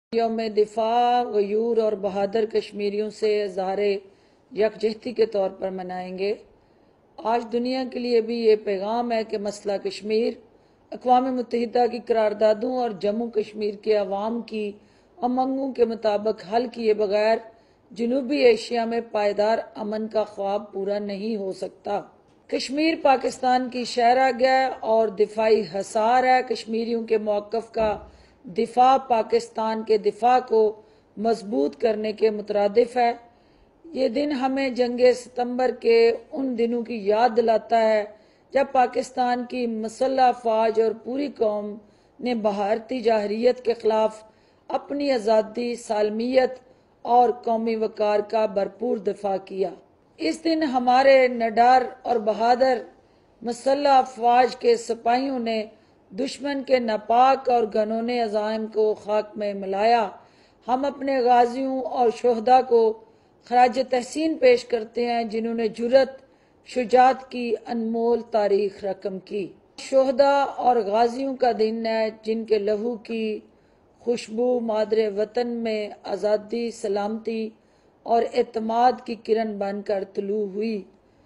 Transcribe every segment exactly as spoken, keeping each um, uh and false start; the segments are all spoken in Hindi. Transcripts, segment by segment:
यौम दिफा गयूर और बहादुर कश्मीरियों से इज़हार यकजहती के तौर पर मनाएंगे। आज दुनिया के लिए भी ये पैगाम है कि मसला कश्मीर अक़वाम मुत्तहिदा की करारदादों और जम्मू कश्मीर के अवाम की उमंगों के मुताबिक हल किए बगैर जनूबी एशिया में पायदार अमन का ख्वाब पूरा नहीं हो सकता। कश्मीर पाकिस्तान की शहरागह और दिफाई हसार है। कश्मीरियों के मौक़िफ़ का दिफा पाकिस्तान के दिफा को मजबूत करने के मुतरादिफ है। ये दिन हमें जंगे सितंबर के उन दिनों की याद दिलाता है जब पाकिस्तान की मुसल्लह फ़ौज और पूरी कौम ने भारतीय जहरीत के ख़िलाफ़ अपनी आज़ादी, सालमियत और कौमी वक़ार का भरपूर दिफा किया। इस दिन हमारे निडर और बहादुर मुसल्लह फ़ौज के सिपाहियों ने दुश्मन के नापाक और घनौने अज़ाइम को खाक में मिलाया। हम अपने गाजियों और शोहदा को खराज तहसीन पेश करते हैं जिन्होंने जुर्रत शुजात की अनमोल तारीख रकम की। शोहदा और गाजियों का दिन है जिनके लहू की खुशबू मादरे वतन में आज़ादी, सलामती और एतमाद की किरण बनकर तुलू हुई।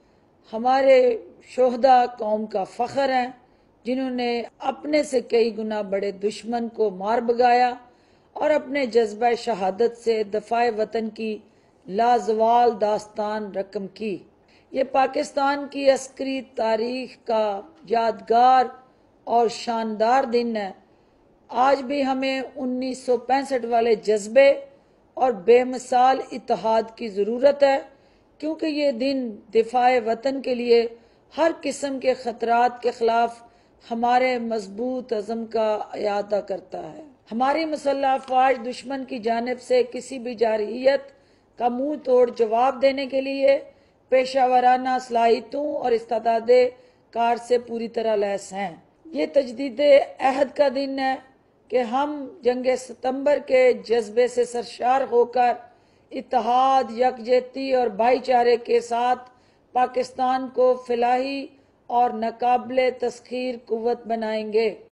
हमारे शोहदा कौम का फ़ख्र हैं जिन्होंने अपने से कई गुना बड़े दुश्मन को मार भगाया और अपने जज्बा शहादत से दफ़ाए वतन की लाजवाल दास्तान रकम की। ये पाकिस्तान की अस्करी तारीख का यादगार और शानदार दिन है। आज भी हमें उन्नीस सौ पैंसठ वाले जज्बे और बेमिसाल इत्तेहाद की ज़रूरत है, क्योंकि ये दिन दिफाए वतन के लिए हर किस्म के ख़तरात के ख़िलाफ़ हमारे मजबूत अज़म का इयादा करता है। हमारी मुसल्लह फ़ौज दुश्मन की जानिब से किसी भी जारहियत का मुंह तोड़ जवाब देने के लिए पेशावराना सलाहियतों और इस्तादादे कार से पूरी तरह लैस हैं। ये तजदीदे अहद का दिन है कि हम जंगे सितंबर के जज्बे से सरशार होकर इत्तेहाद, यकजहती और भाईचारे के साथ पाकिस्तान को फिलाही और नाकाबिले तस्खीर कुव्वत बनाएंगे।